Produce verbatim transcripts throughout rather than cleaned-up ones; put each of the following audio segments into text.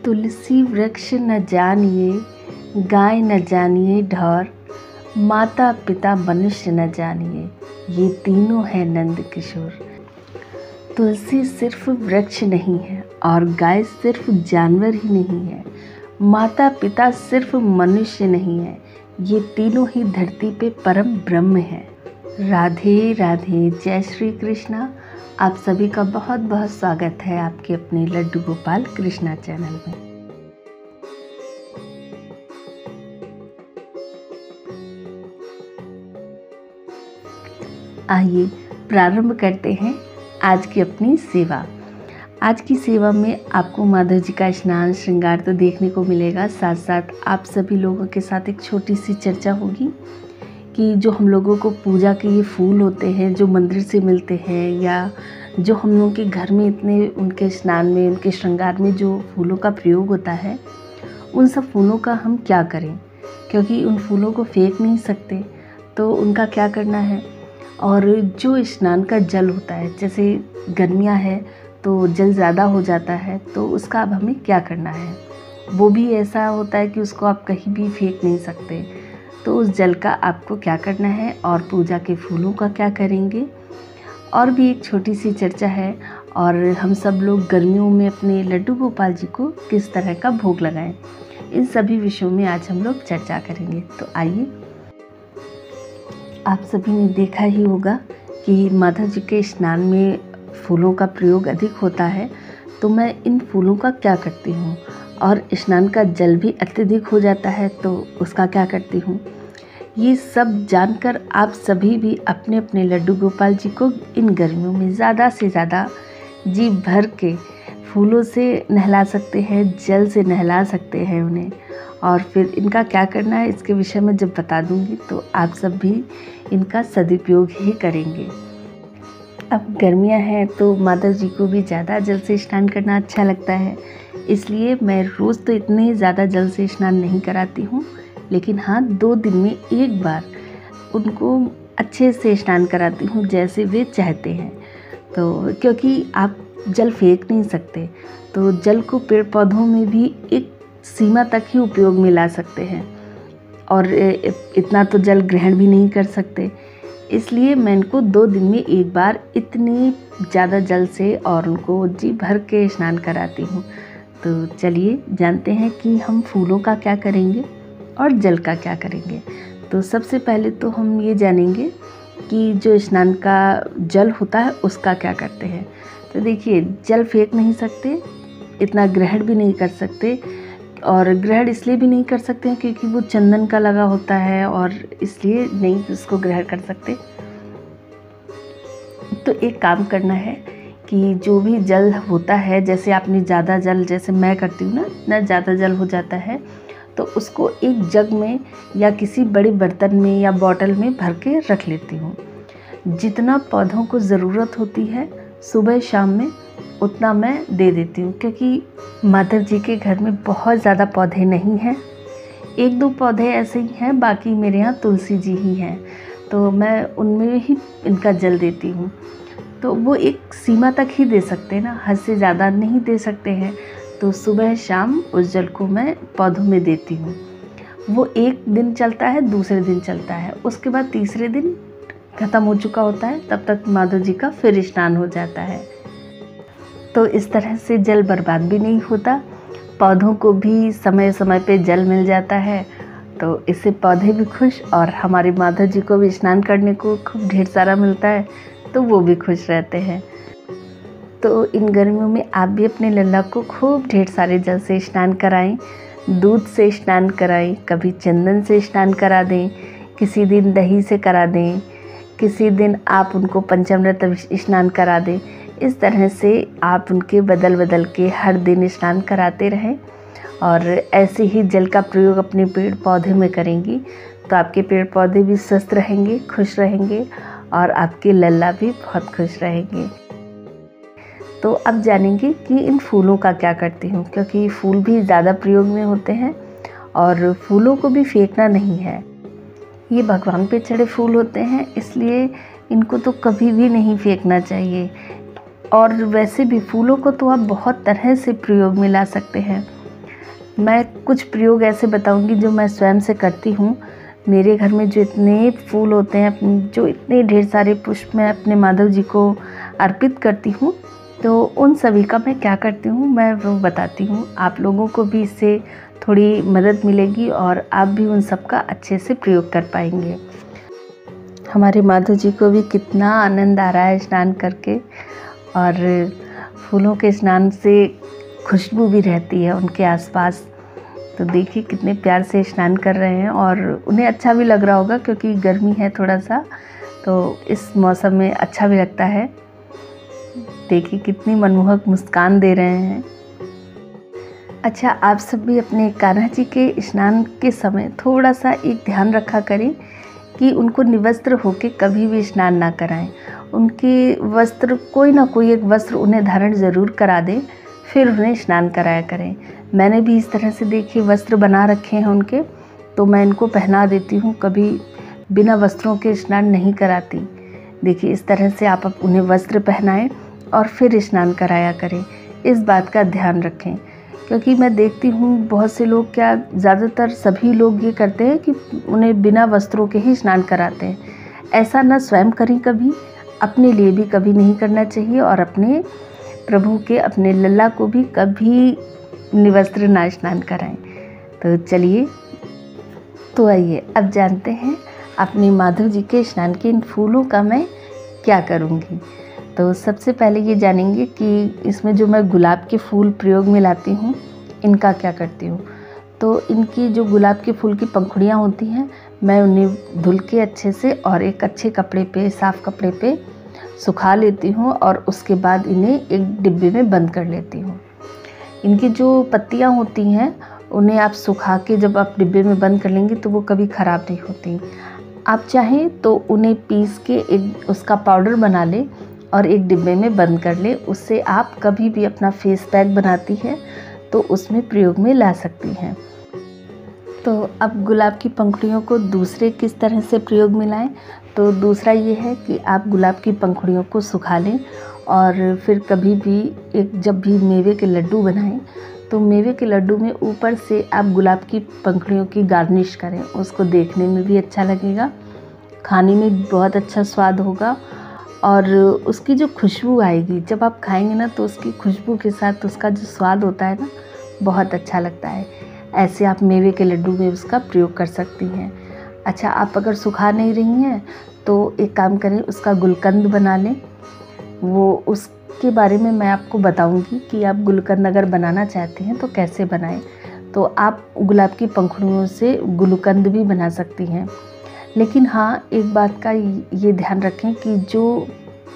तुलसी वृक्ष न जानिए, गाय न जानिए ढौर, माता पिता मनुष्य न जानिए, ये तीनों है नंद किशोर। तुलसी सिर्फ वृक्ष नहीं है और गाय सिर्फ जानवर ही नहीं है, माता पिता सिर्फ मनुष्य नहीं है, ये तीनों ही धरती पे परम ब्रह्म है। राधे राधे, जय श्री कृष्णा। आप सभी का बहुत बहुत स्वागत है आपके अपने लड्डू गोपाल कृष्णा चैनल में। आइए प्रारंभ करते हैं आज की अपनी सेवा। आज की सेवा में आपको माधव जी का स्नान श्रृंगार तो देखने को मिलेगा, साथ साथ आप सभी लोगों के साथ एक छोटी सी चर्चा होगी कि जो हम लोगों को पूजा के ये फूल होते हैं जो मंदिर से मिलते हैं, या जो हम लोगों के घर में इतने उनके स्नान में, उनके श्रृंगार में जो फूलों का प्रयोग होता है, उन सब फूलों का हम क्या करें, क्योंकि उन फूलों को फेंक नहीं सकते, तो उनका क्या करना है। और जो स्नान का जल होता है, जैसे गर्मियाँ है तो जल ज़्यादा हो जाता है, तो उसका अब हमें क्या करना है। वो भी ऐसा होता है कि उसको आप कहीं भी फेंक नहीं सकते, तो उस जल का आपको क्या करना है और पूजा के फूलों का क्या करेंगे। और भी एक छोटी सी चर्चा है, और हम सब लोग गर्मियों में अपने लड्डू गोपाल जी को किस तरह का भोग लगाएं, इन सभी विषयों में आज हम लोग चर्चा करेंगे। तो आइए, आप सभी ने देखा ही होगा कि माधव जी के स्नान में फूलों का प्रयोग अधिक होता है, तो मैं इन फूलों का क्या करती हूँ, और स्नान का जल भी अत्यधिक हो जाता है तो उसका क्या करती हूँ। ये सब जानकर आप सभी भी अपने अपने लड्डू गोपाल जी को इन गर्मियों में ज़्यादा से ज़्यादा जी भर के फूलों से नहला सकते हैं, जल से नहला सकते हैं उन्हें। और फिर इनका क्या करना है इसके विषय में जब बता दूंगी तो आप सब भी इनका सदुपयोग ही करेंगे। अब गर्मियां हैं तो माता जी को भी ज़्यादा जल से स्नान करना अच्छा लगता है, इसलिए मैं रोज़ तो इतने ज़्यादा जल से स्नान नहीं कराती हूँ, लेकिन हाँ, दो दिन में एक बार उनको अच्छे से स्नान कराती हूँ जैसे वे चाहते हैं। तो क्योंकि आप जल फेंक नहीं सकते, तो जल को पेड़ पौधों में भी एक सीमा तक ही उपयोग में ला सकते हैं, और इतना तो जल ग्रहण भी नहीं कर सकते, इसलिए मैं इनको दो दिन में एक बार इतनी ज़्यादा जल से और उनको जी भर के स्नान कराती हूँ। तो चलिए जानते हैं कि हम फूलों का क्या करेंगे और जल का क्या करेंगे। तो सबसे पहले तो हम ये जानेंगे कि जो स्नान का जल होता है उसका क्या करते हैं। तो देखिए, जल फेंक नहीं सकते, इतना ग्रहण भी नहीं कर सकते, और ग्रहण इसलिए भी नहीं कर सकते हैं क्योंकि वो चंदन का लगा होता है, और इसलिए नहीं उसको ग्रहण कर सकते। तो एक काम करना है कि जो भी जल होता है, जैसे आपने ज़्यादा जल, जैसे मैं करती हूँ ना, इतना ज़्यादा जल हो जाता है, तो उसको एक जग में या किसी बड़े बर्तन में या बॉटल में भर के रख लेती हूँ। जितना पौधों को ज़रूरत होती है सुबह शाम में उतना मैं दे देती हूँ, क्योंकि माधव जी के घर में बहुत ज़्यादा पौधे नहीं हैं, एक दो पौधे ऐसे ही हैं, बाकी मेरे यहाँ तुलसी जी ही हैं, तो मैं उनमें ही इनका जल देती हूँ। तो वो एक सीमा तक ही दे सकते हैं ना, हद से ज़्यादा नहीं दे सकते हैं, तो सुबह शाम उस जल को मैं पौधों में देती हूँ। वो एक दिन चलता है, दूसरे दिन चलता है, उसके बाद तीसरे दिन ख़त्म हो चुका होता है, तब तक माधव जी का फिर स्नान हो जाता है। तो इस तरह से जल बर्बाद भी नहीं होता, पौधों को भी समय समय पे जल मिल जाता है, तो इससे पौधे भी खुश और हमारे माधव जी को भी स्नान करने को खूब ढेर सारा मिलता है, तो वो भी खुश रहते हैं। तो इन गर्मियों में आप भी अपने लल्ला को खूब ढेर सारे जल से स्नान कराएं, दूध से स्नान कराएं, कभी चंदन से स्नान करा दें, किसी दिन दही से करा दें, किसी दिन आप उनको पंचामृत स्नान करा दें। इस तरह से आप उनके बदल बदल के हर दिन स्नान कराते रहें, और ऐसे ही जल का प्रयोग अपने पेड़ पौधे में करेंगी तो आपके पेड़ पौधे भी स्वस्थ रहेंगे, खुश रहेंगे, और आपके लल्ला भी बहुत खुश रहेंगे। तो अब जानेंगे कि इन फूलों का क्या करती हूँ, क्योंकि फूल भी ज़्यादा प्रयोग में होते हैं और फूलों को भी फेंकना नहीं है। ये भगवान पे चढ़े फूल होते हैं, इसलिए इनको तो कभी भी नहीं फेंकना चाहिए। और वैसे भी फूलों को तो आप बहुत तरह से प्रयोग में ला सकते हैं। मैं कुछ प्रयोग ऐसे बताऊंगी जो मैं स्वयं से करती हूँ। मेरे घर में जो इतने फूल होते हैं, जो इतने ढेर सारे पुष्प मैं अपने माधव जी को अर्पित करती हूँ, तो उन सभी का मैं क्या करती हूँ मैं वो बताती हूँ। आप लोगों को भी इससे थोड़ी मदद मिलेगी और आप भी उन सब का अच्छे से प्रयोग कर पाएंगे। हमारे माधव जी को भी कितना आनंद आ रहा है स्नान करके, और फूलों के स्नान से खुशबू भी रहती है उनके आसपास। तो देखिए कितने प्यार से स्नान कर रहे हैं और उन्हें अच्छा भी लग रहा होगा, क्योंकि गर्मी है थोड़ा सा, तो इस मौसम में अच्छा भी लगता है। देखिए कितनी मनमोहक मुस्कान दे रहे हैं। अच्छा, आप सब भी अपने कान्हा जी के स्नान के समय थोड़ा सा एक ध्यान रखा करें कि उनको निवस्त्र होके कभी भी स्नान ना कराएं। उनके वस्त्र, कोई ना कोई एक वस्त्र उन्हें धारण ज़रूर करा दें, फिर उन्हें स्नान कराया करें। मैंने भी इस तरह से देखिए वस्त्र बना रखे हैं उनके, तो मैं इनको पहना देती हूँ, कभी बिना वस्त्रों के स्नान नहीं कराती। देखिए इस तरह से आप उन्हें वस्त्र पहनाएं और फिर स्नान कराया करें। इस बात का ध्यान रखें, क्योंकि मैं देखती हूँ बहुत से लोग, क्या ज़्यादातर सभी लोग ये करते हैं कि उन्हें बिना वस्त्रों के ही स्नान कराते हैं। ऐसा ना स्वयं करें, कभी अपने लिए भी कभी नहीं करना चाहिए, और अपने प्रभु के, अपने लल्ला को भी कभी निवस्त्र ना स्नान कराएं। तो चलिए, तो आइए अब जानते हैं अपने माधव जी के स्नान के इन फूलों का मैं क्या करूँगी। तो सबसे पहले ये जानेंगे कि इसमें जो मैं गुलाब के फूल प्रयोग में लाती हूँ, इनका क्या करती हूँ। तो इनकी जो गुलाब के फूल की पंखुड़ियाँ होती हैं, मैं उन्हें धुल के अच्छे से और एक अच्छे कपड़े पे, साफ़ कपड़े पे सुखा लेती हूँ, और उसके बाद इन्हें एक डिब्बे में बंद कर लेती हूँ। इनकी जो पत्तियाँ होती हैं, उन्हें आप सुखा के जब आप डिब्बे में बंद कर लेंगे तो वो कभी ख़राब नहीं होती। आप चाहें तो उन्हें पीस के एक उसका पाउडर बना लें और एक डिब्बे में बंद कर ले। उससे आप कभी भी अपना फेस पैक बनाती हैं तो उसमें प्रयोग में ला सकती हैं। तो अब गुलाब की पंखुड़ियों को दूसरे किस तरह से प्रयोग में लाएं, तो दूसरा ये है कि आप गुलाब की पंखुड़ियों को सुखा लें, और फिर कभी भी एक जब भी मेवे के लड्डू बनाएं, तो मेवे के लड्डू में ऊपर से आप गुलाब की पंखुड़ियों की गार्निश करें। उसको देखने में भी अच्छा लगेगा, खाने में बहुत अच्छा स्वाद होगा, और उसकी जो खुशबू आएगी जब आप खाएंगे ना, तो उसकी खुशबू के साथ उसका जो स्वाद होता है ना, बहुत अच्छा लगता है। ऐसे आप मेवे के लड्डू में उसका प्रयोग कर सकती हैं। अच्छा, आप अगर सुखा नहीं रही हैं तो एक काम करें, उसका गुलकंद बना लें। वो उसके बारे में मैं आपको बताऊंगी कि आप गुलकंद अगर बनाना चाहती हैं तो कैसे बनाएं। तो आप गुलाब की पंखुड़ियों से गुलकंद भी बना सकती हैं। लेकिन हाँ, एक बात का ये ध्यान रखें कि जो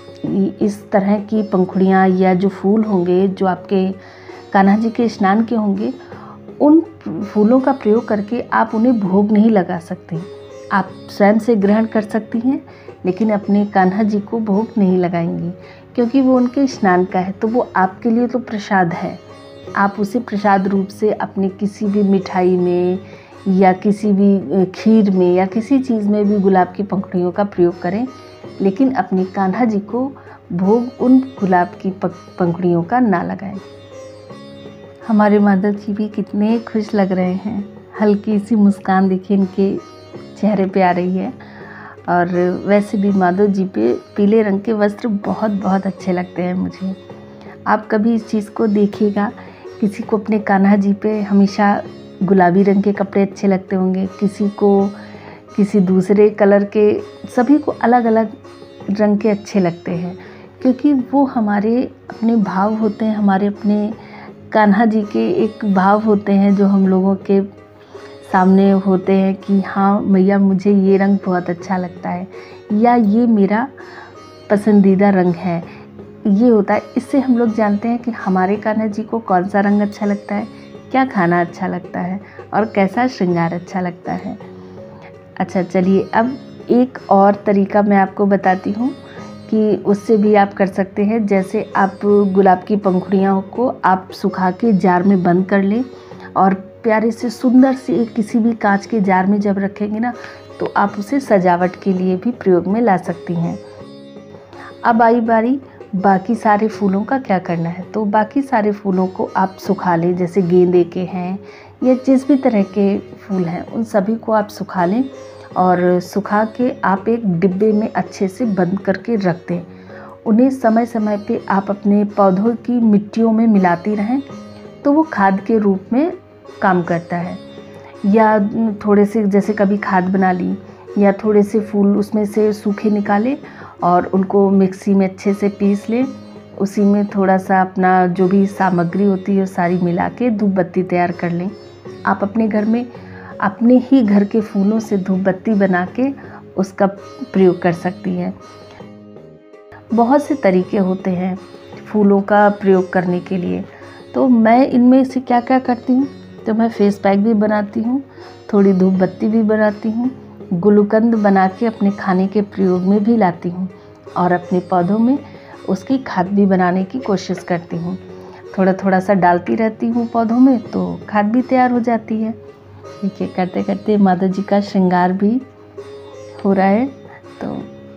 इस तरह की पंखुड़ियाँ या जो फूल होंगे जो आपके कान्हा जी के स्नान के होंगे, उन फूलों का प्रयोग करके आप उन्हें भोग नहीं लगा सकते। आप स्वयं से ग्रहण कर सकती हैं, लेकिन अपने कान्हा जी को भोग नहीं लगाएंगी, क्योंकि वो उनके स्नान का है। तो वो आपके लिए तो प्रसाद है। आप उसे प्रसाद रूप से अपने किसी भी मिठाई में या किसी भी खीर में या किसी चीज़ में भी गुलाब की पंखुड़ियों का प्रयोग करें, लेकिन अपने कान्हा जी को भोग उन गुलाब की पंखुड़ियों का ना लगाएं। हमारे माधव जी भी कितने खुश लग रहे हैं। हल्की सी मुस्कान देखिए इनके चेहरे पे आ रही है। और वैसे भी माधव जी पे पीले रंग के वस्त्र बहुत बहुत अच्छे लगते हैं मुझे। आप कभी इस चीज़ को देखिएगा, किसी को अपने कान्हा जी पे हमेशा गुलाबी रंग के कपड़े अच्छे लगते होंगे, किसी को किसी दूसरे कलर के, सभी को अलग अलग रंग के अच्छे लगते हैं, क्योंकि वो हमारे अपने भाव होते हैं, हमारे अपने कान्हा जी के एक भाव होते हैं जो हम लोगों के सामने होते हैं कि हाँ मैया, मुझे ये रंग बहुत अच्छा लगता है, या ये मेरा पसंदीदा रंग है, ये होता है। इससे हम लोग जानते हैं कि हमारे कान्हा जी को कौन सा रंग अच्छा लगता है, क्या खाना अच्छा लगता है, और कैसा श्रृंगार अच्छा लगता है। अच्छा चलिए, अब एक और तरीका मैं आपको बताती हूँ कि उससे भी आप कर सकते हैं। जैसे आप गुलाब की पंखुड़ियों को आप सुखा के जार में बंद कर लें, और प्यारे से सुंदर से किसी भी कांच के जार में जब रखेंगे ना, तो आप उसे सजावट के लिए भी प्रयोग में ला सकती हैं। अब आई बारी बाकी सारे फूलों का क्या करना है। तो बाकी सारे फूलों को आप सुखा लें, जैसे गेंदे के हैं या जिस भी तरह के फूल हैं उन सभी को आप सुखा लें और सुखा के आप एक डिब्बे में अच्छे से बंद करके रख दें। उन्हें समय समय पे आप अपने पौधों की मिट्टियों में मिलाती रहें तो वो खाद के रूप में काम करता है। या थोड़े से जैसे कभी खाद बना ली या थोड़े से फूल उसमें से सूखे निकाले और उनको मिक्सी में अच्छे से पीस लें, उसी में थोड़ा सा अपना जो भी सामग्री होती है वो सारी मिला के धूप बत्ती तैयार कर लें। आप अपने घर में अपने ही घर के फूलों से धूप बत्ती बना के उसका प्रयोग कर सकती हैं। बहुत से तरीके होते हैं फूलों का प्रयोग करने के लिए, तो मैं इनमें से क्या क्या करती हूँ, तो मैं फेस पैक भी बनाती हूँ, थोड़ी धूप बत्ती भी बनाती हूँ, गुलकंद बना के अपने खाने के प्रयोग में भी लाती हूँ और अपने पौधों में उसकी खाद भी बनाने की कोशिश करती हूँ। थोड़ा थोड़ा सा डालती रहती हूँ पौधों में तो खाद भी तैयार हो जाती है। देखिए करते करते माता जी का श्रृंगार भी हो रहा है। तो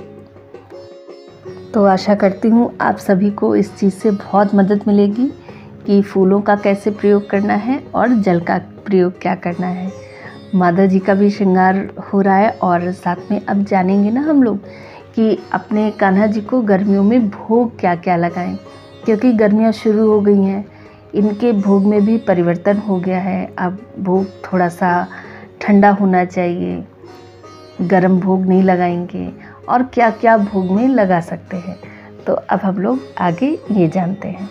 तो आशा करती हूँ आप सभी को इस चीज़ से बहुत मदद मिलेगी कि फूलों का कैसे प्रयोग करना है और जल का प्रयोग क्या करना है। माता जी का भी श्रृंगार हो रहा है और साथ में अब जानेंगे ना हम लोग कि अपने कान्हा जी को गर्मियों में भोग क्या क्या लगाएं, क्योंकि गर्मियाँ शुरू हो गई हैं, इनके भोग में भी परिवर्तन हो गया है। अब भोग थोड़ा सा ठंडा होना चाहिए, गर्म भोग नहीं लगाएंगे और क्या क्या भोग में लगा सकते हैं। तो अब हम लोग आगे ये जानते हैं।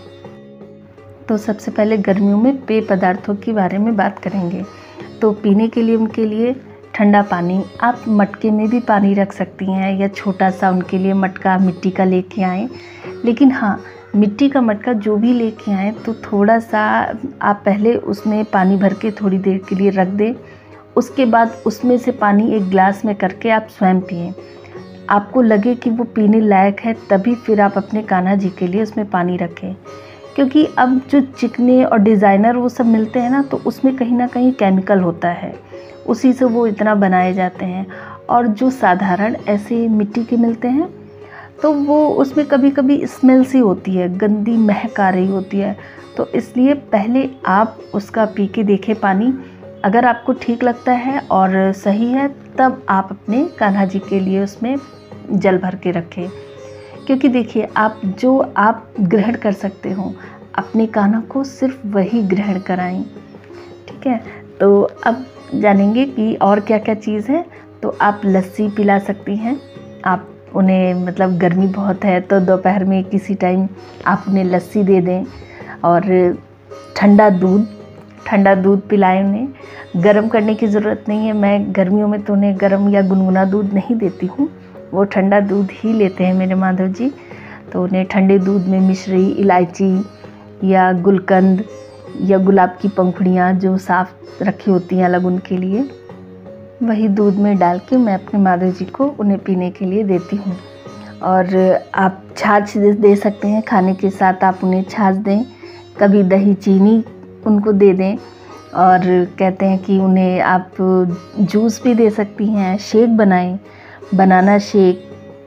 तो सबसे पहले गर्मियों में पेय पदार्थों के बारे में बात करेंगे। तो पीने के लिए उनके लिए ठंडा पानी, आप मटके में भी पानी रख सकती हैं या छोटा सा उनके लिए मटका मिट्टी का लेके आएँ। लेकिन हाँ, मिट्टी का मटका जो भी लेके आएँ तो थोड़ा सा आप पहले उसमें पानी भर के थोड़ी देर के लिए रख दें, उसके बाद उसमें से पानी एक गिलास में करके आप स्वयं पिएँ। आपको लगे कि वो पीने लायक है तभी फिर आप अपने कान्हा जी के लिए उसमें पानी रखें, क्योंकि अब जो चिकने और डिज़ाइनर वो सब मिलते हैं ना, तो उसमें कहीं ना कहीं केमिकल होता है, उसी से वो इतना बनाए जाते हैं। और जो साधारण ऐसे मिट्टी के मिलते हैं तो वो उसमें कभी कभी स्मेल सी होती है, गंदी महक आ रही होती है। तो इसलिए पहले आप उसका पी के देखें पानी, अगर आपको ठीक लगता है और सही है तब आप अपने कान्हा जी के लिए उसमें जल भर के रखें। क्योंकि देखिए, आप जो आप ग्रहण कर सकते हो अपने कान्हा को सिर्फ वही ग्रहण कराएं। ठीक है, तो अब जानेंगे कि और क्या क्या चीज़ है। तो आप लस्सी पिला सकती हैं, आप उन्हें मतलब गर्मी बहुत है तो दोपहर में किसी टाइम आप उन्हें लस्सी दे दें। और ठंडा दूध ठंडा दूध पिलाएं उन्हें, गर्म करने की ज़रूरत नहीं है। मैं गर्मियों में तो उन्हें गर्म या गुनगुना दूध नहीं देती हूँ, वो ठंडा दूध ही लेते हैं मेरे माधव जी। तो उन्हें ठंडे दूध में मिश्री, इलायची या गुलकंद या गुलाब की पंखुड़ियाँ जो साफ़ रखी होती हैं अलग उनके लिए, वही दूध में डाल के मैं अपने माधव जी को उन्हें पीने के लिए देती हूँ। और आप छाछ दे सकते हैं, खाने के साथ आप उन्हें छाछ दें, कभी दही चीनी उनको दे दें। और कहते हैं कि उन्हें आप जूस भी दे सकती हैं, शेक बनाएं, बनाना शेक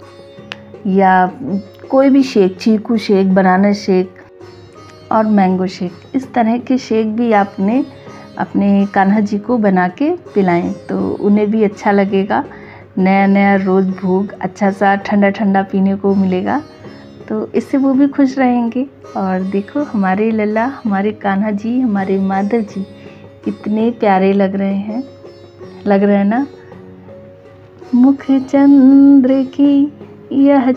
या कोई भी शेक, चीकू शेक, बनाना शेक और मैंगो शेक, इस तरह के शेक भी आपने अपने कान्हा जी को बना के पिलाएं तो उन्हें भी अच्छा लगेगा। नया नया रोज़ भोग अच्छा सा ठंडा ठंडा पीने को मिलेगा, तो इससे वो भी खुश रहेंगे। और देखो हमारे लल्ला, हमारे कान्हा जी, हमारे माधव जी कितने प्यारे लग रहे हैं, लग रहे हैं ना। मुख चंद्र की यह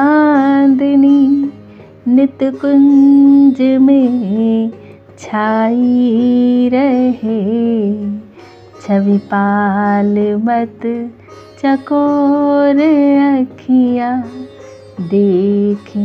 चांदनी नित कुंज में छाई रहे, छवि पाल मत चकोर अखियाँ देखी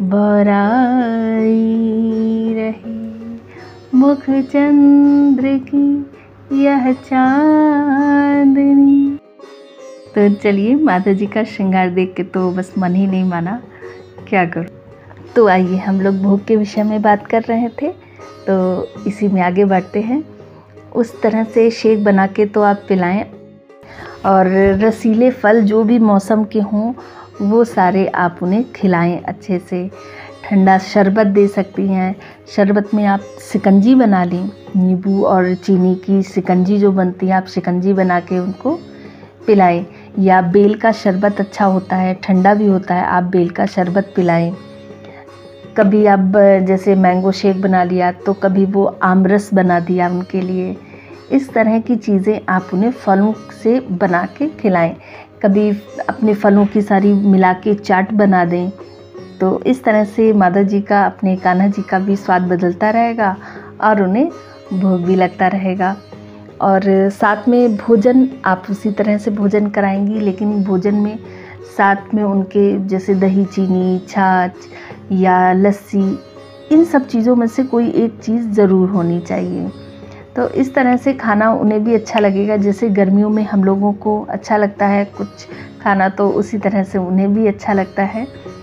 बराई रहे। मुख चंद्र की यह चांदनी। तो चलिए, माता जी का श्रृंगार देख के तो बस मन ही नहीं माना, क्या करूँ। तो आइए, हम लोग भोग के विषय में बात कर रहे थे तो इसी में आगे बढ़ते हैं। उस तरह से शेक बना के तो आप पिलाएं। और रसीले फल जो भी मौसम के हों वो सारे आप उन्हें खिलाएं अच्छे से। ठंडा शरबत दे सकती हैं, शरबत में आप शिकंजी बना लें, नींबू और चीनी की शिकंजी जो बनती है, आप शिकंजी बना के उनको पिलाएं। या बेल का शरबत अच्छा होता है, ठंडा भी होता है, आप बेल का शरबत पिलाएं। कभी आप जैसे मैंगो शेक बना लिया, तो कभी वो आमरस बना दिया उनके लिए। इस तरह की चीज़ें आप उन्हें फलों से बना के खिलाएं। कभी अपने फलों की सारी मिला के चाट बना दें। तो इस तरह से माधव जी का, अपने कान्हा जी का भी स्वाद बदलता रहेगा और उन्हें भोग भी लगता रहेगा। और साथ में भोजन आप उसी तरह से भोजन कराएंगी, लेकिन भोजन में साथ में उनके जैसे दही चीनी, छाछ या लस्सी, इन सब चीज़ों में से कोई एक चीज़ ज़रूर होनी चाहिए। तो इस तरह से खाना उन्हें भी अच्छा लगेगा। जैसे गर्मियों में हम लोगों को अच्छा लगता है कुछ खाना, तो उसी तरह से उन्हें भी अच्छा लगता है।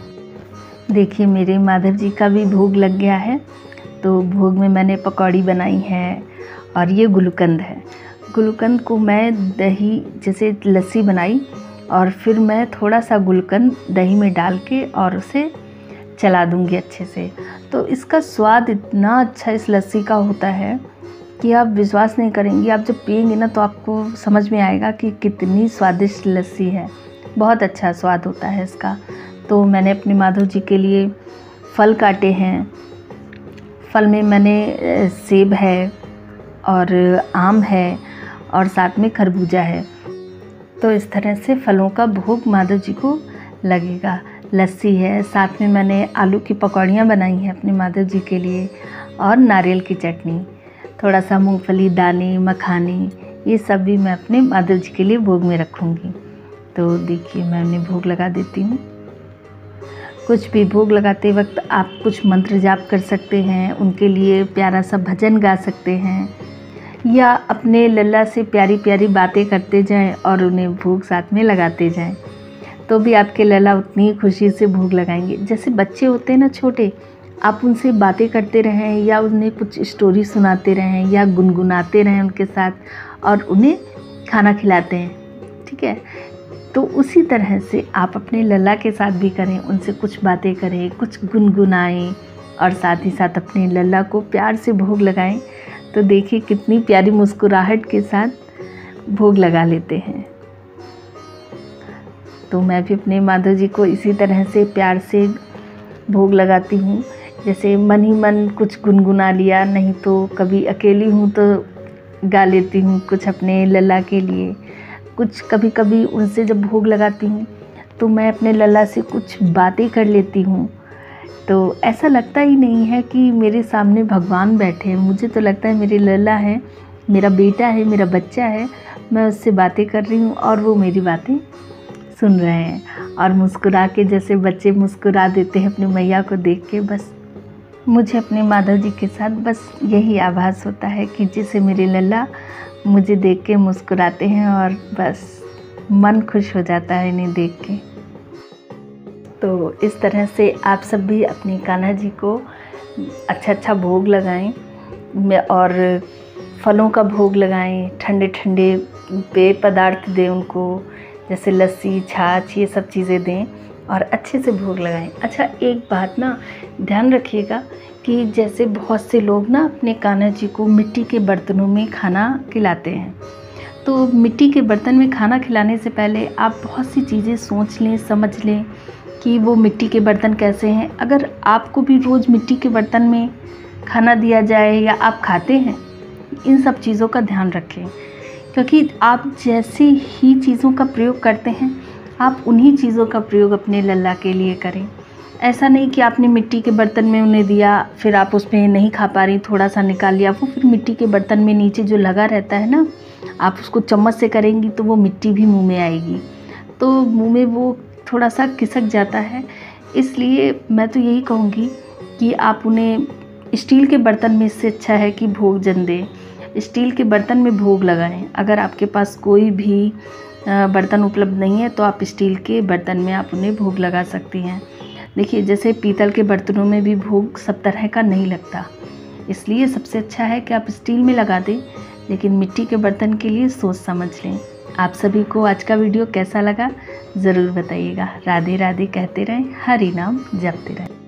देखिए मेरे माधव जी का भी भोग लग गया है। तो भोग में मैंने पकौड़ी बनाई है और ये गुलकंद है। गुलकंद को मैं दही जैसे लस्सी बनाई और फिर मैं थोड़ा सा गुलकंद दही में डाल के और उसे चला दूंगी अच्छे से। तो इसका स्वाद इतना अच्छा इस लस्सी का होता है कि आप विश्वास नहीं करेंगी। आप जब पिएंगे ना तो आपको समझ में आएगा कि कितनी स्वादिष्ट लस्सी है। बहुत अच्छा स्वाद होता है इसका। तो मैंने अपने माधव जी के लिए फल काटे हैं। फल में मैंने सेब है और आम है और साथ में खरबूजा है। तो इस तरह से फलों का भोग माधव जी को लगेगा। लस्सी है, साथ में मैंने आलू की पकौड़ियाँ बनाई हैं अपने माधव जी के लिए और नारियल की चटनी, थोड़ा सा मूंगफली दाने, मखाने, ये सब भी मैं अपने माधव जी के लिए भोग में रखूँगी। तो देखिए मैं उन्हें भोग लगा देती हूँ। कुछ भी भोग लगाते वक्त आप कुछ मंत्र जाप कर सकते हैं, उनके लिए प्यारा सा भजन गा सकते हैं या अपने लल्ला से प्यारी प्यारी बातें करते जाएं और उन्हें भोग साथ में लगाते जाएं, तो भी आपके लल्ला उतनी खुशी से भोग लगाएंगे। जैसे बच्चे होते हैं ना छोटे, आप उनसे बातें करते रहें या उन्हें कुछ स्टोरी सुनाते रहें या गुनगुनाते रहें उनके साथ और उन्हें खाना खिलाते हैं, ठीक है। तो उसी तरह से आप अपने लल्ला के साथ भी करें, उनसे कुछ बातें करें, कुछ गुनगुनाएं और साथ ही साथ अपने लल्ला को प्यार से भोग लगाएं। तो देखिए कितनी प्यारी मुस्कुराहट के साथ भोग लगा लेते हैं। तो मैं भी अपने माधव जी को इसी तरह से प्यार से भोग लगाती हूँ। जैसे मन ही मन कुछ गुनगुना लिया, नहीं तो कभी अकेली हूँ तो गा लेती हूँ कुछ अपने लल्ला के लिए। कुछ कभी कभी उनसे जब भोग लगाती हूँ तो मैं अपने लल्ला से कुछ बातें कर लेती हूँ। तो ऐसा लगता ही नहीं है कि मेरे सामने भगवान बैठे हैं, मुझे तो लगता है मेरे लल्ला है, मेरा बेटा है, मेरा बच्चा है, मैं उससे बातें कर रही हूँ और वो मेरी बातें सुन रहे हैं। और मुस्कुरा के, जैसे बच्चे मुस्कुरा देते हैं अपनी मैया को देख के, बस मुझे अपने माधव जी के साथ बस यही आभास होता है कि जैसे मेरे लल्ला मुझे देख के मुस्कुराते हैं और बस मन खुश हो जाता है इन्हें देख के। तो इस तरह से आप सब भी अपने कान्हा जी को अच्छा अच्छा भोग लगाएं और फलों का भोग लगाएं, ठंडे ठंडे पेय पदार्थ दें उनको, जैसे लस्सी, छाछ, ये सब चीज़ें दें और अच्छे से भोग लगाएं। अच्छा एक बात ना ध्यान रखिएगा कि जैसे बहुत से लोग ना अपने कान्हा जी को मिट्टी के बर्तनों में खाना खिलाते हैं। तो मिट्टी के बर्तन में खाना खिलाने से पहले आप बहुत सी चीज़ें सोच लें, समझ लें कि वो मिट्टी के बर्तन कैसे हैं। अगर आपको भी रोज़ मिट्टी के बर्तन में खाना दिया जाए या आप खाते हैं, इन सब चीज़ों का ध्यान रखें, क्योंकि आप जैसे ही चीज़ों का प्रयोग करते हैं आप उन्हीं चीज़ों का प्रयोग अपने लल्ला के लिए करें। ऐसा नहीं कि आपने मिट्टी के बर्तन में उन्हें दिया, फिर आप उसमें नहीं खा पा रही, थोड़ा सा निकाल लिया, वो फिर मिट्टी के बर्तन में नीचे जो लगा रहता है ना, आप उसको चम्मच से करेंगी तो वो मिट्टी भी मुंह में आएगी, तो मुंह में वो थोड़ा सा खिसक जाता है। इसलिए मैं तो यही कहूँगी कि आप उन्हें स्टील के बर्तन में, इससे अच्छा है कि भोजन दें, स्टील के बर्तन में भोग लगाएं। अगर आपके पास कोई भी बर्तन उपलब्ध नहीं है तो आप स्टील के बर्तन में आप उन्हें भोग लगा सकती हैं। देखिए जैसे पीतल के बर्तनों में भी भोग सब तरह का नहीं लगता, इसलिए सबसे अच्छा है कि आप स्टील में लगा दें, लेकिन मिट्टी के बर्तन के लिए सोच समझ लें। आप सभी को आज का वीडियो कैसा लगा ज़रूर बताइएगा। राधे राधे कहते रहें, हरि नाम जपते रहें।